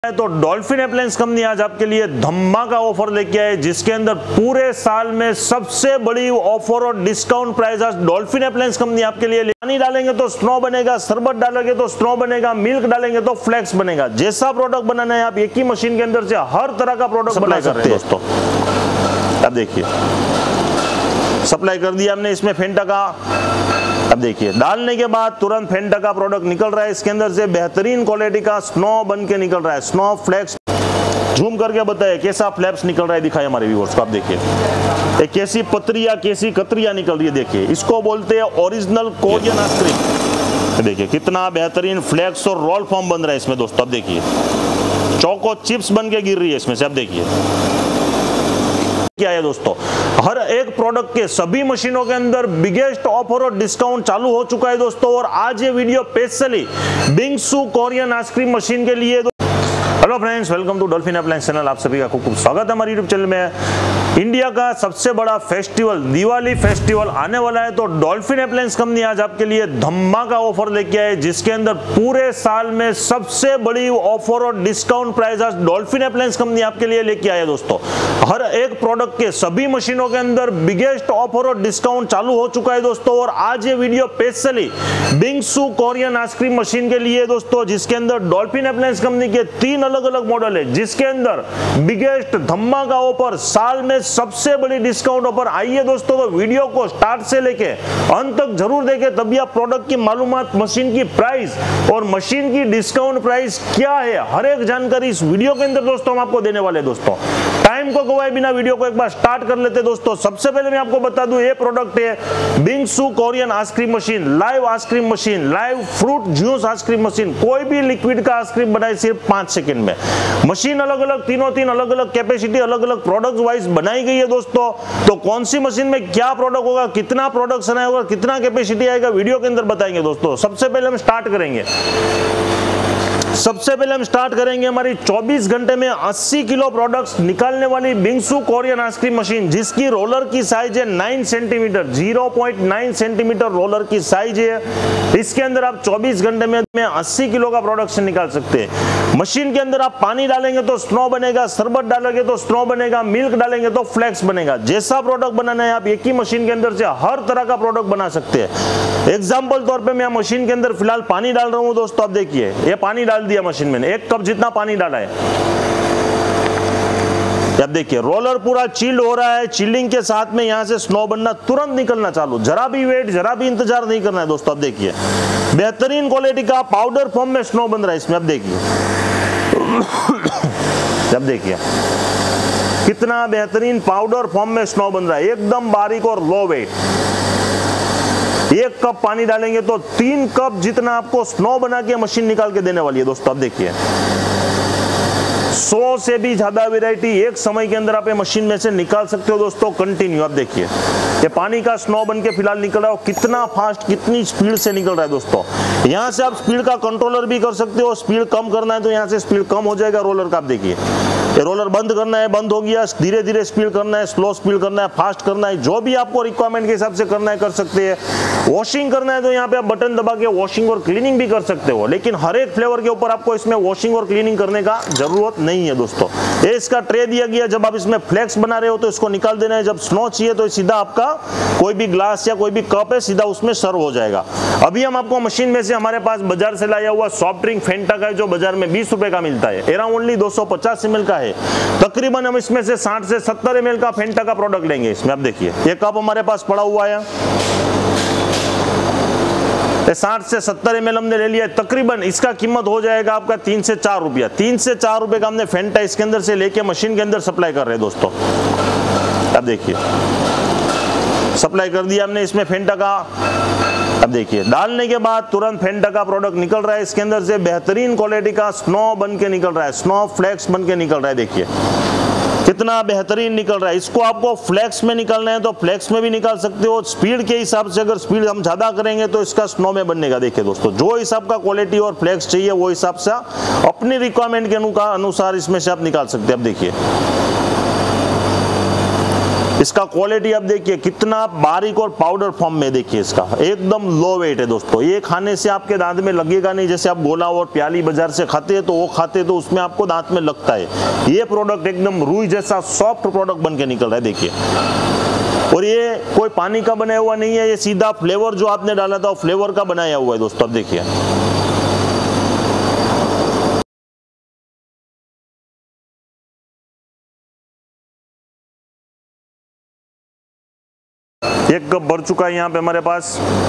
तो dolphin appliance company आज आपके लिए धमाका ऑफर लेके आए, जिसके अंदर पूरे साल में सबसे बड़ी ऑफर और डिस्काउंट प्राइस आज डॉल्फिन अप्लायंस कंपनी आपके लिए। पानी डालेंगे तो स्नो बनेगा, शरबत डालेंगे तो स्नो बनेगा, मिल्क डालेंगे तो फ्लेक्स बनेगा। जैसा प्रोडक्ट बनाना है आप एक ही मशीन के अंदर से हर तरह का प्रोडक्ट बना सकते हैं दोस्तों। अब देखिए सप्लाई कर दिया हमने इसमें फेंटा का। अब देखिए डालने के बाद तुरंत फेंटा का प्रोडक्ट निकल रहा है इसके अंदर से, बेहतरीन क्वालिटी का स्नो बन के निकल रहा है। स्नो फ्लेक्स झूम करके बताए कैसा फ्लैप्स निकल रहा है, दिखाए हमारे व्यूअर्स को। आप देखिए एक कैसी पत्रियां कैसी कतरियां निकल रही है, देखिए इसको बोलते हैं ओरिजिनल कोरियन आइसक्रीम। देखिए कितना बेहतरीन फ्लेक्स और रोल फॉर्म बन रहा है इसमें दोस्तों। अब देखिए चोको चिप्स बन के गिर रही है इसमें से। अब देखिए क्या है दोस्तों, हर एक प्रोडक्ट के सभी मशीनों के अंदर बिगेस्ट ऑफर और डिस्काउंट चालू हो चुका है दोस्तों। और आज ये video specially bingsu Korean ice cream machine के लिए। Hello friends, welcome to Dolphin appliance channel. आप सभी का खूब स्वागत है हमारे यूट्यूब चैनल में। इंडिया का सबसे बड़ा फेस्टिवल दिवाली फेस्टिवल आने वाला है, तो डॉल्फिन अप्लायंस कंपनी आज आपके लिए धमाका ऑफर लेके आए, जिसके अंदर पूरे साल में सबसे बड़ी ऑफर और डिस्काउंट प्राइस आज डॉल्फिन अप्लायंस कंपनी आपके लिए लेके आए दोस्तों। हर एक प्रोडक्ट के सभी मशीनों के अंदर बिगेस्ट ऑफर और डिस्काउंट चालू हो चुका है दोस्तों। और आज ये video specially bingsu Korean ice cream machine के लिए दोस्तों, जिसके अंदर डॉल्फिन अप्लायंस कंपनी के 3 अलग अलग मॉडल है, जिसके अंदर बिगेस्ट धमाका ऑफर, साल में सबसे बड़ी डिस्काउंट ऑफर। आइए दोस्तों तो वीडियो को स्टार्ट से लेके अंत तक जरूर देखें, तभी आप प्रोडक्ट की मालूमात, मशीन की प्राइस और मशीन की डिस्काउंट प्राइस क्या है, हर एक जानकारी इस वीडियो के अंदर दोस्तों हम आपको देने वाले दोस्तों। टाइम को गवाए बिना वीडियो को एक बार स्टार्ट कर लेते दोस्तों। सबसे पहले मैं आपको बता दूं, ये प्रोडक्ट है bingsu Korean ice cream machine, live ice cream machine, live fruit juice ice cream machine. कोई भी लिक्विड का आइसक्रीम बनाए सिर्फ 5 सेकंड में। मशीन अलग अलग, तीन अलग अलग कैपेसिटी, अलग अलग प्रोडक्ट वाइज बनाई गई है दोस्तों। तो कौन सी मशीन में क्या प्रोडक्ट होगा, कितना प्रोडक्शन आएगा, कितना कैपेसिटी आएगा, वीडियो के अंदर बताएंगे दोस्तों। सबसे पहले हम स्टार्ट करेंगे हमारी 24 घंटे में 80 किलो प्रोडक्ट्स निकालने वाली बिंगसू कोरियन आइसक्रीम मशीन, जिसकी रोलर की साइज है 9 सेंटीमीटर, 0.9 सेंटीमीटर रोलर की साइज है। इसके अंदर आप 24 घंटे में 80 किलो का प्रोडक्शन निकाल सकते हैं। मशीन के अंदर आप पानी डालेंगे तो स्नो बनेगा, शरबत डालेंगे तो स्नो बनेगा, मिल्क डालेंगे तो फ्लेक्स बनेगा। जैसा प्रोडक्ट बनाना है आप एक ही मशीन के अंदर से हर तरह का प्रोडक्ट बना सकते हैं। एग्जाम्पल तौर पर मैं मशीन के अंदर फिलहाल पानी डाल रहा हूं दोस्तों। आप देखिए ये पानी डाल दिया मशीन में, 1 कप जितना पानी डाला है। अब देखिए रोलर पूरा चिल्ड हो रहा है, चिल्डिंग के साथ में यहां से स्नो बनना तुरंत निकलना चालू, जरा भी वेट, जरा भी इंतजार नहीं करना है दोस्तों। अब देखिए बेहतरीन क्वालिटी का पाउडर फॉर्म में स्नो बन रहा है इसमें। अब देखिए कितना बेहतरीन पाउडर फॉर्म में स्नो बन रहा है, एकदम बारीक और लो वेट। 1 कप पानी डालेंगे तो 3 कप जितना आपको स्नो बना के मशीन निकाल के देने वाली है दोस्तों। अब देखिए 100 से भी ज्यादा वैरायटी एक समय के अंदर आप ये मशीन में से निकाल सकते हो दोस्तों, कंटिन्यू। अब देखिए ये पानी का स्नो बन के फिलहाल निकल रहा है, कितना फास्ट, कितनी स्पीड से निकल रहा है दोस्तों। यहां से आप स्पीड का कंट्रोलर भी कर सकते हो, स्पीड कम करना है तो यहां से स्पीड कम हो जाएगा रोलर का। आप देखिए ये रोलर बंद करना है, बंद हो गया, धीरे धीरे स्पीड करना है, स्लो स्पीड करना है, फास्ट करना है, जो भी आपको रिक्वायरमेंट के हिसाब से करना है कर सकते हैं। वॉशिंग करना है तो यहाँ पे आप बटन दबा के वॉशिंग और क्लीनिंग भी कर सकते हो, लेकिन हर एक फ्लेवर के ऊपर आपको इसमें वॉशिंग और क्लीनिंग करने का जरूरत नहीं है दोस्तों। ये इसका ट्रे दिया गया, जब आप इसमें फ्लेक्स बना रहे हो तो इसको निकाल देना है, जब स्नो चाहिए तो सीधा आपका कोई भी ग्लास या कोई भी कप है सीधा उसमें सर्व हो जाएगा। अभी हम आपको मशीन में से हमारे पास बाजार से लाया हुआ सॉफ्ट ड्रिंक फेंटा का है, जो बाजार में 20 रुपए का मिलता है, एरा ओनली 250 ml का है। तकरीबन हम इसमें से 60 से 70 ml का फेंटा का प्रोडक्ट लेंगे इसमें। अब देखिए ये कप हमारे पास पड़ा हुआ है, 60 से 70 ml हमने ले लिया। तकरीबन इसका कीमत हो जाएगा आपका 3 से 4 रुपया। 3 से 4 रुपए का हमने फेंटा इसके अंदर से लेके मशीन के अंदर सप्लाई कर रहे हैं दोस्तों। अब देखिए सप्लाई कर दिया हमने इसमें फेंटा का। अब देखिए डालने के बाद तुरंत फेंटा का प्रोडक्ट निकल रहा है इसके अंदर से, बेहतरीन क्वालिटी का स्नो बन के निकल रहा है, स्नो फ्लेक्स बन के निकल रहा है। देखिए कितना बेहतरीन निकल रहा है। इसको आपको फ्लेक्स में निकालना है तो फ्लेक्स में भी निकाल सकते हो, स्पीड के हिसाब से। अगर स्पीड हम ज्यादा करेंगे तो इसका स्नो में बनेगा। देखिए दोस्तों जो हिसाब का क्वालिटी और फ्लेक्स चाहिए वो हिसाब से अपनी रिक्वायरमेंट के अनुसार इसमें से आप निकाल सकते हैं। अब देखिए इसका क्वालिटी आप देखिए कितना बारीक और पाउडर फॉर्म में, देखिए इसका एकदम लो वेट है दोस्तों। ये खाने से आपके दांत में लगेगा नहीं, जैसे आप गोला और प्याली बाजार से खाते हैं तो वो खाते हैं तो उसमें आपको दांत में लगता है। ये प्रोडक्ट एकदम रुई जैसा सॉफ्ट प्रोडक्ट बन के निकल रहा है, देखिए। और ये कोई पानी का बनाया हुआ नहीं है, ये सीधा फ्लेवर जो आपने डाला था वो फ्लेवर का बनाया हुआ है दोस्तों, आप देखिए। एक कप भर चुका है यहाँ पे हमारे पास।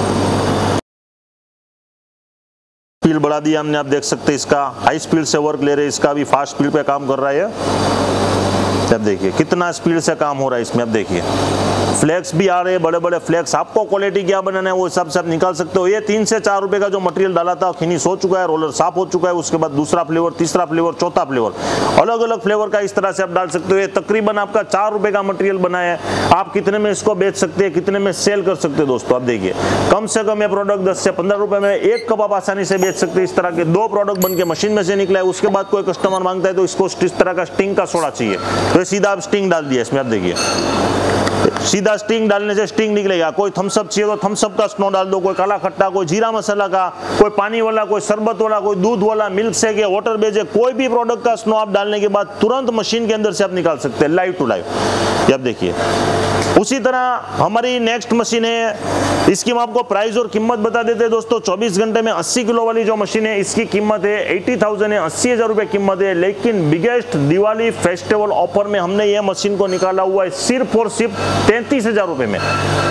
स्पीड बढ़ा दिया हमने, आप देख सकते हैं इसका हाई स्पीड से वर्क ले रहे हैं, इसका भी फास्ट स्पीड पे काम कर रहा है। अब देखिए कितना स्पीड से काम हो रहा है इसमें, अब देखिए फ्लेक्स भी आ रहे हैं, बड़े बड़े फ्लेक्स। आपको क्वालिटी क्या बनाना है वो हिसाब से आप निकाल सकते हो। ये 3 से 4 रुपए का जो मटेरियल डाला था फिनिश हो चुका है, रोलर साफ हो चुका है। उसके बाद दूसरा फ्लेवर, तीसरा फ्लेवर, चौथा फ्लेवर, अलग अलग फ्लेवर का इस तरह से आप डाल सकते हो। ये तकरीबन आपका 4 रुपए का मटेरियल बना है। आप कितने में इसको बेच सकते हैं, कितने में सेल कर सकते हो दोस्तों, आप देखिए। कम से कम ये प्रोडक्ट 10 से 15 रुपए में एक कप आप आसानी से बेच सकते हैं। इस तरह के 2 प्रोडक्ट बन के मशीन में से निकला है। उसके बाद कोई कस्टमर मांगता है तो इसको इस तरह का स्टिंग का सोडा चाहिए, तो सीधा आप स्टिंग डाल दिया इसमें, आप देखिए। सीधा स्टिंग डालने से स्टिंग निकलेगा। कोई थम्सअप चाहिए तो थम्सअप का स्नो डाल दो, कोई काला खट्टा, कोई जीरा मसाला का, कोई पानी वाला, कोई शरबत वाला, कोई दूध वाला, मिल्क शेक है, वाटर बेज है, कोई भी प्रोडक्ट का स्नो आप डालने के बाद तुरंत मशीन के अंदर से आप निकाल सकते हैं, लाइव टू लाइव। ये आप देखिए। उसी तरह हमारी नेक्स्ट मशीन है, इसकी हम आपको प्राइस और कीमत बता देते हैं दोस्तों। 24 घंटे में 80 किलो वाली जो मशीन है इसकी कीमत है 80,000 है, 80,000 रुपए कीमत है। लेकिन बिगेस्ट दिवाली फेस्टिवल ऑफर में हमने ये मशीन को निकाला हुआ है सिर्फ और सिर्फ 33,000 रुपए में।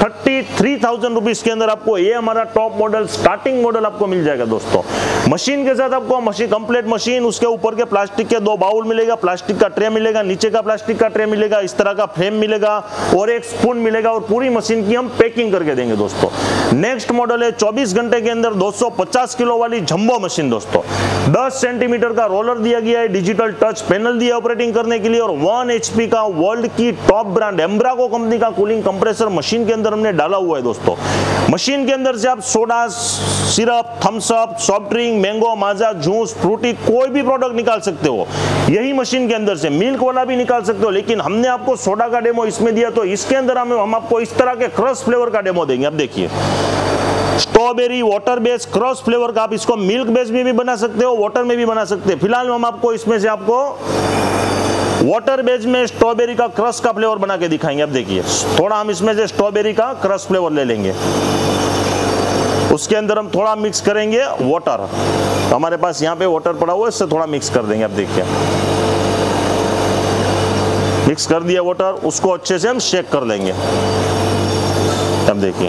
33,000 रुपीज के अंदर आपको ये हमारा टॉप मॉडल, स्टार्टिंग मॉडल आपको मिल जाएगा दोस्तों। मशीन के साथ आपको मशीन, कंप्लीट मशीन, उसके ऊपर के प्लास्टिक के 2 बाउल मिलेगा, प्लास्टिक का ट्रे मिलेगा, नीचे का प्लास्टिक का ट्रे मिलेगा, इस तरह का फ्रेम मिलेगा और एक स्पून मिलेगा और पूरी मशीन की हम पैकिंग करके देंगे दोस्तों। नेक्स्ट मॉडल है 24 घंटे के अंदर 250 किलो वाली जंबो मशीन दोस्तों। 10 सेंटीमीटर का रोलर दिया गया है, डिजिटल टच पैनल दिया ऑपरेटिंग करने के लिए और 1 HP का वर्ल्ड की टॉप ब्रांड एम्ब्राको कंपनी का कूलिंग कंप्रेसर मशीन के अंदर हमने डाला हुआ है दोस्तों। मशीन के अंदर से आप soda, syrup, thums up, soft drink, mango, Maaza, juice, Frooti, कोई भी प्रोडक्ट निकाल सकते हो यही मशीन के अंदर से। मिल्क वाला भी निकाल सकते हो, लेकिन हमने आपको सोडा का डेमो इसमें दिया तो इसके अंदर हम आपको इस तरह के क्रश फ्लेवर का डेमो देंगे। अब देखिए, strawberry water base crush flavour का, आप इसको मिल्क बेस में भी बना सकते हो, वाटर में भी बना सकते हैं। फिलहाल हम आपको इसमें से आपको वाटर बेस में स्ट्रॉबेरी का क्रश का फ्लेवर बना के दिखाएंगे। अब देखिए, थोड़ा हम इसमें से स्ट्रॉबेरी का क्रश फ्लेवर ले लेंगे, उसके अंदर हम थोड़ा मिक्स करेंगे वाटर। हमारे पास यहाँ पे वाटर पड़ा हुआ है, इससे थोड़ा मिक्स कर देंगे। अब देखिए, मिक्स कर दिया वाटर, उसको अच्छे से हम शेक कर लेंगे। अब देखिए,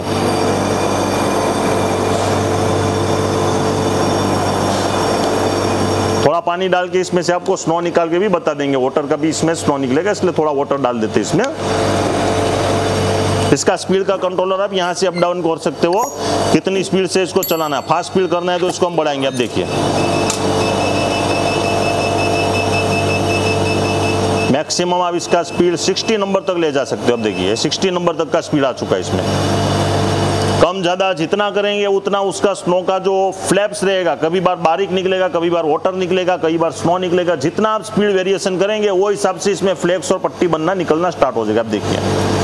थोड़ा पानी डाल के इसमें से आपको स्नो निकाल के भी बता देंगे। वाटर का भी इसमें स्नो निकलेगा, इसलिए थोड़ा वाटर डाल देते हैं इसमें। इसका स्पीड का कंट्रोलर आप यहाँ से अप डाउन कर सकते हो, कितनी स्पीड से इसको चलाना है। फास्ट स्पीड करना है तो इसको हम बढ़ाएंगे। अब देखिए, मैक्सिमम आप इसका स्पीड 60 नंबर तक ले जा सकते हो। अब देखिए, 60 नंबर तक का स्पीड आ चुका है इसमें। कम ज़्यादा जितना करेंगे उतना उसका स्नो का जो फ्लैप्स रहेगा, कभी बार बारीक निकलेगा, कभी बार वाटर निकलेगा, कई बार स्नो निकलेगा। जितना आप स्पीड वेरिएशन करेंगे वो हिसाब से इसमें फ्लेक्स और पट्टी बनना, निकलना स्टार्ट हो जाएगा। अब देखिए,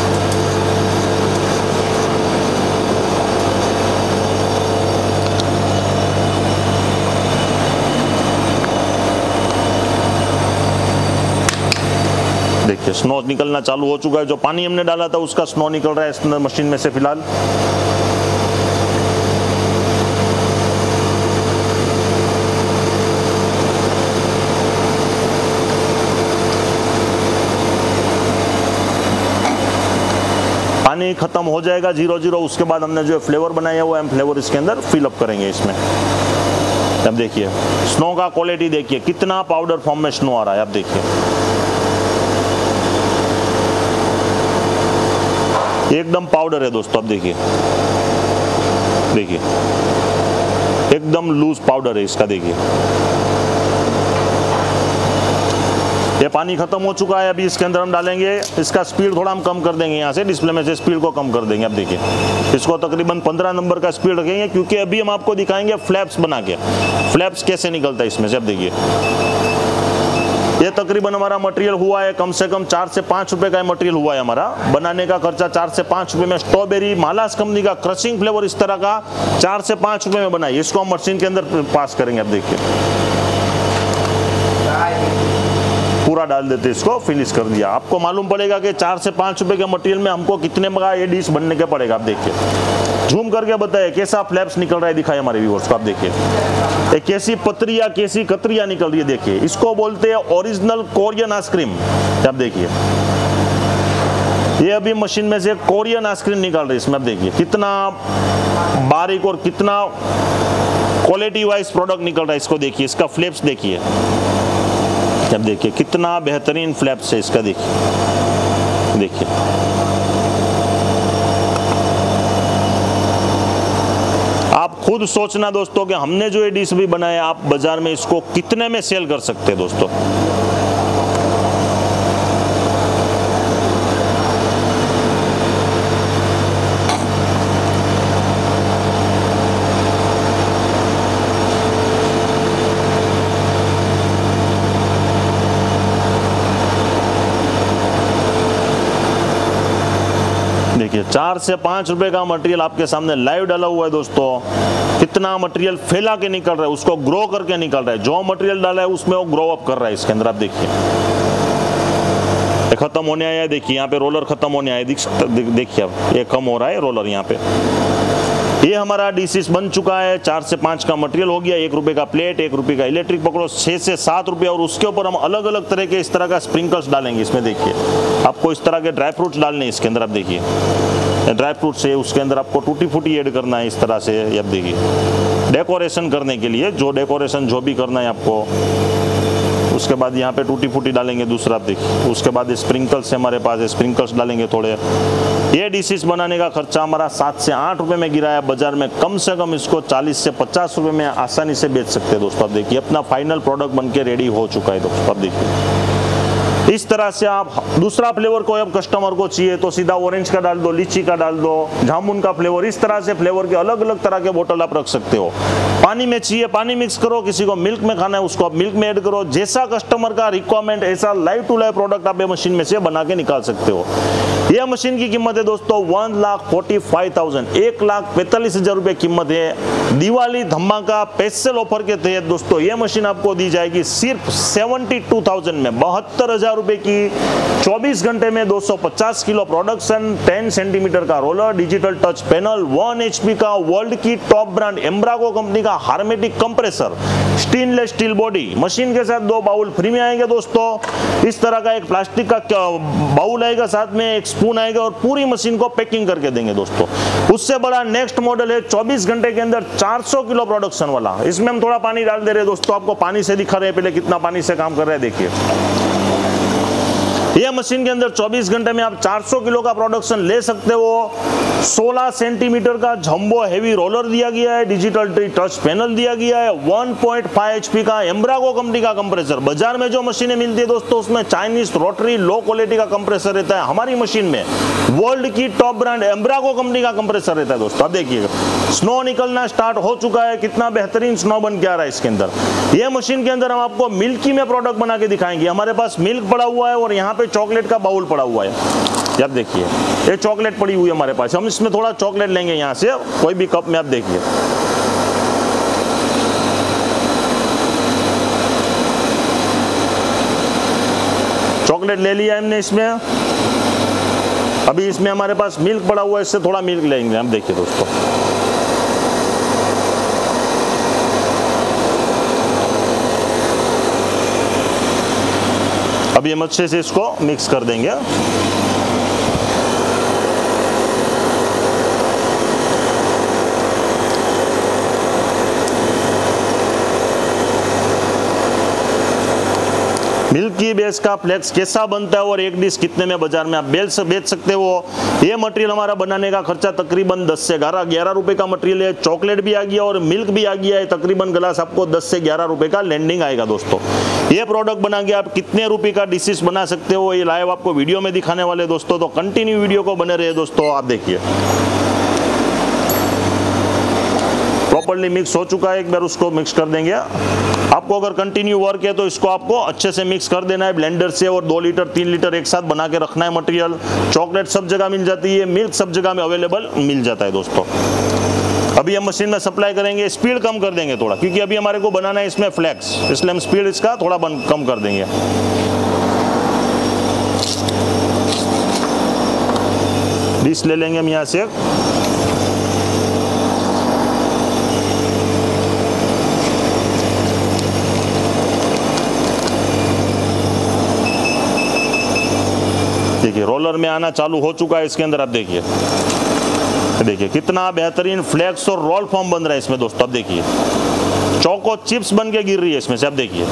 देखिए स्नो निकलना चालू हो चुका है। जो पानी हमने डाला था उसका स्नो निकल रहा है इस मशीन में से फिलहाल। पानी खत्म हो जाएगा 0-0, उसके बाद हमने जो फ्लेवर बनाया हुआ है, हम फ्लेवर इसके अंदर फिल अप करेंगे इसमें। अब देखिए, स्नो का क्वालिटी देखिए, कितना पाउडर फॉर्म में स्नो आ रहा है। अब देखिए, एकदम पाउडर है दोस्तों। अब देखिए, देखिए एकदम लूज पाउडर है इसका। देखिए, ये पानी खत्म हो चुका है। अभी इसके अंदर हम डालेंगे, इसका स्पीड थोड़ा हम कम कर देंगे, यहाँ से डिस्प्ले में से स्पीड को कम कर देंगे। अब देखिए, इसको तकरीबन 15 नंबर का स्पीड रखेंगे, क्योंकि अभी हम आपको दिखाएंगे फ्लैप्स बना के, फ्लैप्स कैसे निकलता है इसमें से। अब देखिए, ये तकरीबन हमारा मटेरियल हुआ है कम से कम 4 से 5 रुपए का मटेरियल हुआ है हमारा। बनाने का खर्चा 4 से 5 रुपए में। स्ट्रॉबेरी मालास कंपनी का क्रशिंग फ्लेवर इस तरह का 4 से 5 रुपए में बनाई। इसको हम मशीन के अंदर पास करेंगे। अब देखिए पूरा डाल देते, इसको फिनिश कर दिया। आपको मालूम पड़ेगा कि 4 से 5 रुपए के मटेरियल में हमको कितने का ये डिश बनने के पड़ेगा। आप देखिए झूम करके बताए कैसा फ्लैप्स निकल रहा है, दिखाए हमारे व्यूअर्स को। आप देखिए एक कैसी पत्रिया कैसी कतरिया निकल रही है। देखिए इसको बोलते हैं ओरिजिनल कोरियन आइसक्रीम। आप देखिए ये अभी मशीन में से कोरियन आइसक्रीम निकाल रही है इसमें। आप देखिए कितना बारीक और कितना क्वालिटी वाइज प्रोडक्ट निकल रहा है। इसको देखिए, इसका फ्लैप्स देखिए। अब देखिए कितना बेहतरीन फ्लैप्स है इसका। देखिए आप खुद सोचना दोस्तों कि हमने जो ये डिश भी बनाया, आप बाजार में इसको कितने में सेल कर सकते हैं दोस्तों। देखिए 4 से 5 रुपए का मटेरियल आपके सामने लाइव डाला हुआ है दोस्तों। कितना मटेरियल फैला के निकल रहा है, उसको ग्रो करके निकल रहा है। जो मटेरियल डाला है उसमें वो ग्रो अप कर रहा है इसके अंदर। आप देखिए खत्म होने आया है। देखिए यहाँ पे रोलर खत्म होने आया। देखिए अब ये कम हो रहा है रोलर यहाँ पे। ये हमारा डिशेस बन चुका है। 4 से 5 का मटेरियल हो गया। 1 रुपए का प्लेट, 1 रुपए का इलेक्ट्रिक पकड़ो, 6 से 7 रुपए। और उसके ऊपर हम अलग अलग तरह के इस तरह का स्प्रिंकल्स डालेंगे इसमें। देखिए आपको इस तरह के ड्राई फ्रूट्स डालने इसके अंदर। आप देखिए ड्राई फ्रूट्स है, उसके अंदर आपको टूटी फूटी ऐड करना है इस तरह से। अब देखिए डेकोरेशन करने के लिए जो डेकोरेशन जो भी करना है आपको। उसके बाद यहाँ पे टूटी फूटी डालेंगे दूसरा। आप देखिए उसके बाद स्प्रिंकल्स है हमारे पास, स्प्रिंकल्स डालेंगे थोड़े। ये डिशेस बनाने का खर्चा हमारा 7 से 8 रुपए में गिरा है। बाजार में कम से कम इसको 40 से 50 रुपए में आसानी से बेच सकते हैं दोस्तों। आप देखिए अपना फाइनल प्रोडक्ट बनके रेडी हो चुका है दोस्तों। आप देखिए इस तरह से आप दूसरा फ्लेवर कोई अब कस्टमर को चाहिए तो सीधा ऑरेंज का डाल दो, लीची का डाल दो, जामुन का फ्लेवर। इस तरह से फ्लेवर के अलग अलग तरह के बोतल आप रख सकते हो। पानी में चाहिए पानी मिक्स करो, किसी को मिल्क में खाना है उसको आप मिल्क में ऐड करो। जैसा कस्टमर का रिक्वायरमेंट ऐसा लाइव टू लाइव प्रोडक्ट आप ये मशीन में से बना के निकाल सकते हो। यह मशीन की कीमत है दोस्तों 1,45,000, 1,45,000 रुपए कीमत है। दिवाली धमाका स्पेशल ऑफर के तहत दोस्तों ये मशीन आपको दी जाएगी सिर्फ 72,000 में। 72,000 रुपए की 24 घंटे में 250 किलो प्रोडक्शन, 10 सेंटीमीटर का roller, digital touch panel, 1 HP का वर्ल्ड की टॉप ब्रांड एम्ब्राको कंपनी का hermetic compressor, stainless steel body. Machine के साथ 2 बाउल फ्री में आएंगे दोस्तों। इस तरह का एक प्लास्टिक का बाउल आएगा, साथ में एक स्पून आएगा और पूरी मशीन को पैकिंग करके देंगे दोस्तों। उससे बड़ा नेक्स्ट मॉडल है 24 घंटे के अंदर 400 किलो प्रोडक्शन वाला। इसमें हम थोड़ा पानी डाल दे रहे हैं दोस्तों। आपको पानी से दिखा रहे हैं पहले कितना पानी से काम कर रहे हैं। देखिए यह मशीन के अंदर 24 घंटे में आप 400 किलो का प्रोडक्शन ले सकते हो। 16 सेंटीमीटर का जंबो हेवी रोलर दिया गया है, डिजिटल टच पैनल दिया गया है, 1.5 HP का एम्ब्राको कंपनी का कंप्रेसर। बाजार में जो मशीनें मिलती है दोस्तों उसमें चाइनीज रोटरी लो क्वालिटी का कंप्रेसर रहता है। हमारी मशीन में वर्ल्ड की टॉप ब्रांड एम्ब्राको कंपनी का कंप्रेसर रहता है दोस्तों। अब देखिएगा स्नो निकलना स्टार्ट हो चुका है। कितना बेहतरीन स्नो बन के आ रहा है इसके अंदर। यह मशीन के अंदर हम आपको मिल्की में प्रोडक्ट बना के दिखाएंगे। हमारे पास मिल्क पड़ा हुआ है और यहाँ पे चॉकलेट का बाउल पड़ा हुआ है। अब देखिए ये चॉकलेट पड़ी हुई है हमारे पास। हम इसमें थोड़ा चॉकलेट लेंगे यहाँ से कोई भी कप में। आप देखिए चॉकलेट ले लिया हमने इसमें। अभी इसमें हमारे पास मिल्क पड़ा हुआ है, इससे थोड़ा मिल्क लेंगे। हम देखिए दोस्तों अभी हम अच्छे से इसको मिक्स कर देंगे। मिल्की बेस का फ्लेक्स कैसा बनता है और एक डिश कितने में बाजार में आप बेच सकते हो। ये मटेरियल हमारा बनाने का खर्चा तकरीबन 10 से 11 रुपए का मटेरियल है। चॉकलेट भी आ गया और मिल्क भी आ गया है। तकरीबन ग्लास आपको 10 से 11 रुपए का लैंडिंग आएगा दोस्तों। ये प्रोडक्ट बना के आप कितने रुपए का डिशेस बना सकते हो ये लाइव आपको वीडियो में दिखाने वाले दोस्तों। तो कंटिन्यू वीडियो को बने रहे दोस्तों। आप देखिए प्रॉपर्ली मिक्स हो चुका है, एक बार उसको मिक्स कर देंगे। आपको अगर कंटिन्यू वर्क है तो इसको आपको अच्छे से मिक्स कर देना है ब्लेंडर से, और 2 लीटर 3 लीटर एक साथ बना के रखना है मटेरियल। चॉकलेट सब जगह मिल जाती है, मिल्क सब जगह में अवेलेबल मिल जाता है दोस्तों। अभी हम मशीन में सप्लाई करेंगे, स्पीड कम कर देंगे थोड़ा, क्योंकि अभी हमारे को बनाना है इसमें फ्लेक्स, इसलिए हम स्पीड इसका थोड़ा कम कर देंगे। डिश ले लेंगे हम यहाँ से, देखिए रोलर में आना चालू हो चुका है इसके अंदर। आप देखिए कितना बेहतरीन फ्लेक्स और रोल फॉर्म बन रहा है इसमें दोस्तों। अब देखिए चोको चिप्स बन के गिर रही है इसमें से। अब देखिए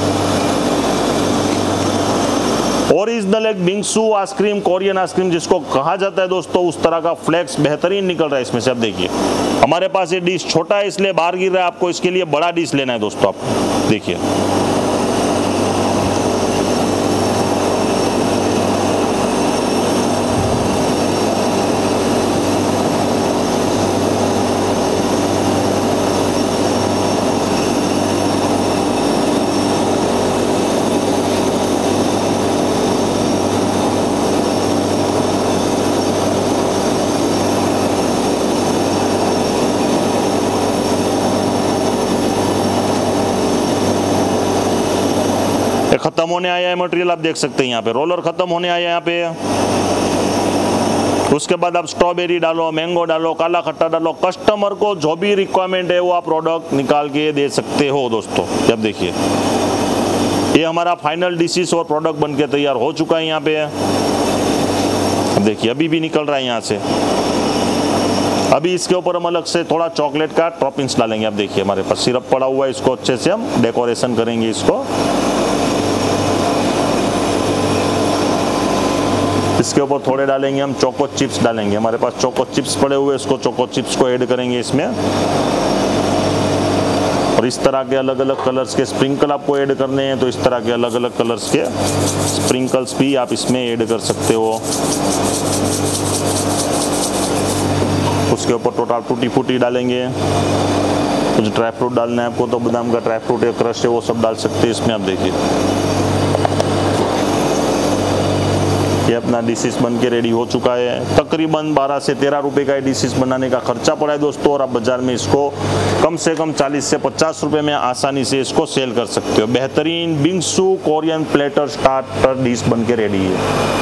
ओरिजिनल एक बिंगसू आइसक्रीम, कोरियन आइसक्रीम जिसको कहा जाता है दोस्तों, उस तरह का फ्लेक्स बेहतरीन निकल रहा है इसमें से। अब देखिए हमारे पास ये डिश छोटा है इसलिए बाहर गिर रहा है, आपको इसके लिए बड़ा डिश लेना है दोस्तों। आप देखिए खत्म होने आया है मटेरियल। आप देख सकते हैं यहाँ पे रोलर खत्म होने आया है यहाँ पे। उसके बाद आप स्ट्रॉबेरी डालो, मैंगो डालो, काला खट्टा डालो, कस्टमर को जो भी रिक्वायरमेंट है वो आप प्रोडक्ट निकाल के दे सकते हो दोस्तों। अब देखिए ये हमारा फाइनल डिशेस और प्रोडक्ट बनके तैयार हो चुका है यहाँ पे। अब देखिए अभी भी निकल रहा है यहाँ से। अभी इसके ऊपर हम अलग से थोड़ा चॉकलेट का टॉपिंग्स डालेंगे। अब देखिए हमारे पास सिरप पड़ा हुआ है, इसको अच्छे से हम डेकोरेशन करेंगे इसको। इसके ऊपर थोड़े डालेंगे हम चोको चिप्स डालेंगे। हमारे पास चोको चिप्स पड़े हुए, इसको चोको चिप्स को ऐड करेंगे इसमें। और इस तरह के अलग अलग कलर्स के स्प्रिंकल आपको ऐड करने हैं, तो इस तरह के अलग अलग कलर्स के स्प्रिंकल्स भी आप इसमें ऐड कर सकते हो। उसके ऊपर टोटल टूटी फूटी डालेंगे। कुछ ड्राई फ्रूट डालना है आपको तो बादाम का ड्राई फ्रूट है, क्रश है, वो सब डाल सकते हैं इसमें। आप देखिए ये अपना डिशेस बन के रेडी हो चुका है। तकरीबन 12 से 13 रुपए का डिशेस बनाने का खर्चा पड़ा है दोस्तों, और आप बाजार में इसको कम से कम 40 से 50 रुपए में आसानी से इसको सेल कर सकते हो। बेहतरीन bingsu Korean platter starter dish बन के रेडी है।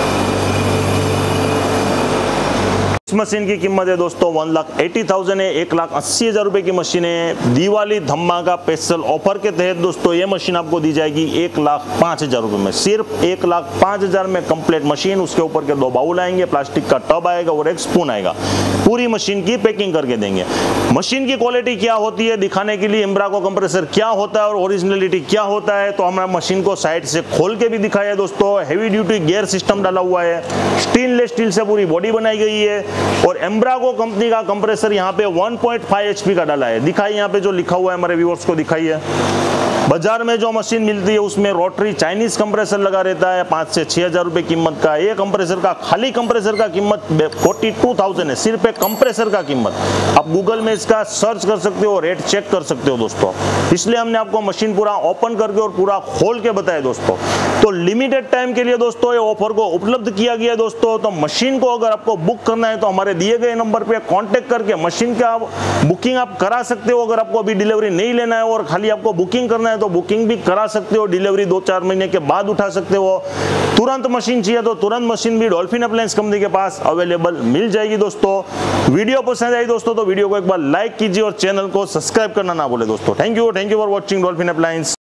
इस मशीन की कीमत है दोस्तों 1,80,000 है। 1,80,000 रुपए की मशीन है। दिवाली धमाका स्पेशल ऑफर के तहत दोस्तों ये मशीन आपको दी जाएगी 1,05,000 रुपए में। सिर्फ 1,05,000 में कंप्लीट मशीन। उसके ऊपर के 2 बाउल आएंगे, प्लास्टिक का टब आएगा और एक स्पून आएगा। पूरी मशीन की पैकिंग करके देंगे। मशीन की क्वालिटी क्या होती है दिखाने के लिए एम्ब्राको कंप्रेसर क्या होता है और ओरिजिनलिटी क्या होता है, तो हमने मशीन को साइड से खोल के भी दिखाया है दोस्तों। हेवी ड्यूटी गियर सिस्टम डाला हुआ है, स्टेनलेस स्टील से पूरी बॉडी बनाई गई है, और एम्ब्राको कंपनी का कंप्रेसर यहाँ पे 1.5 HP का डाला है। दिखाई यहाँ पे जो लिखा हुआ है हमारे व्यूअर्स को दिखाइए। बाजार में जो मशीन मिलती है उसमें रोटरी चाइनीज कंप्रेसर लगा रहता है 5 से 6,000 रुपए कीमत का। ये कंप्रेसर का खाली कंप्रेसर का कीमत 42,000 है, सिर्फ एक कंप्रेसर का कीमत। आप गूगल में इसका सर्च कर सकते हो, रेट चेक कर सकते हो दोस्तों। इसलिए हमने आपको मशीन पूरा ओपन करके और पूरा खोल के बताया दोस्तों। तो लिमिटेड टाइम के लिए दोस्तों ये ऑफर को उपलब्ध किया गया है दोस्तों। तो मशीन को अगर आपको बुक करना है तो हमारे दिए गए नंबर पे कांटेक्ट करके मशीन का बुकिंग आप करा सकते हो। अगर आपको अभी डिलीवरी नहीं लेना है और खाली आपको बुकिंग करना है तो बुकिंग भी करा सकते हो। डिलीवरी 2-4 महीने के बाद उठा सकते हो। तुरंत मशीन चाहिए तो तुरंत मशीन भी डॉल्फिन अप्लायंस कंपनी के पास अवेलेबल मिल जाएगी दोस्तों। वीडियो पसंद आई दोस्तों तो वीडियो को एक बार लाइक कीजिए और चैनल को सब्सक्राइब करना ना भूले दोस्तों। Thank you for watching Dolphin appliance.